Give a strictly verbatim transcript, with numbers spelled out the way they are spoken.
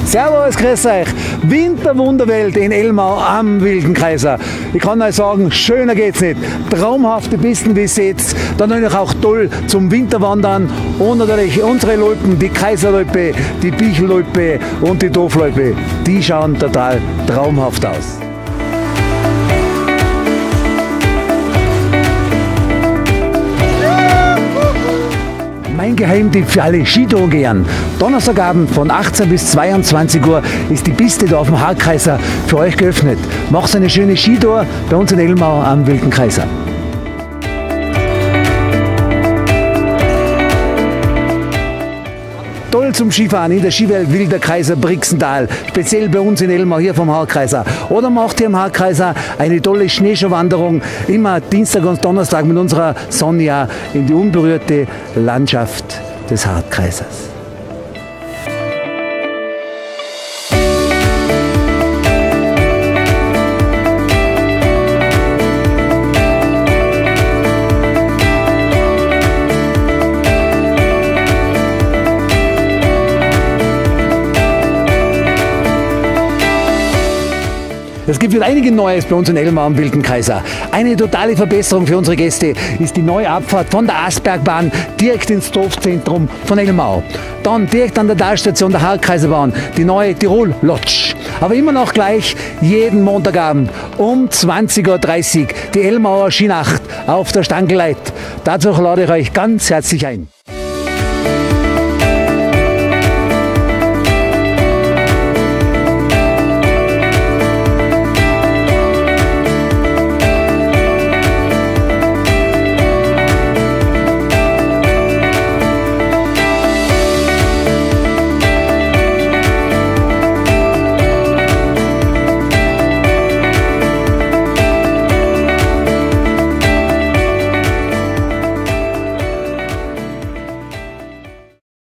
Servus, grüß euch. Winterwunderwelt in Elmau am Wildenkaiser. Ich kann euch sagen, schöner geht's nicht. Traumhafte Pisten, wie ihr seht. Dann natürlich auch toll zum Winterwandern. Und natürlich unsere Loipen, die Kaiserloipe, die Bichelloipe und die Dofloipe. Die schauen total traumhaft aus. Mein Geheimtipp für alle Skitourengeher. Donnerstagabend von achtzehn bis zweiundzwanzig Uhr ist die Piste da auf dem Haarkaiser für euch geöffnet. Macht eine schöne Skitour bei uns in Elmau am Wildenkaiser. Toll zum Skifahren in der Skiwelt Wilder Kaiser Brixental, speziell bei uns in Elmau hier vom Haarkaiser. Oder macht ihr am Haarkaiser eine tolle Schneeschuhwanderung, immer Dienstag und Donnerstag mit unserer Sonja in die unberührte Landschaft des Haarkaisers. Es gibt wieder einiges Neues bei uns in Elmau am Wildenkaiser. Eine totale Verbesserung für unsere Gäste ist die neue Abfahrt von der Asbergbahn direkt ins Dorfzentrum von Elmau. Dann direkt an der Talstation der Haarkaiserbahn die neue Tirol Lodge. Aber immer noch gleich jeden Montagabend um zwanzig Uhr dreißig die Elmauer Skinacht auf der Stangeleit. Dazu lade ich euch ganz herzlich ein.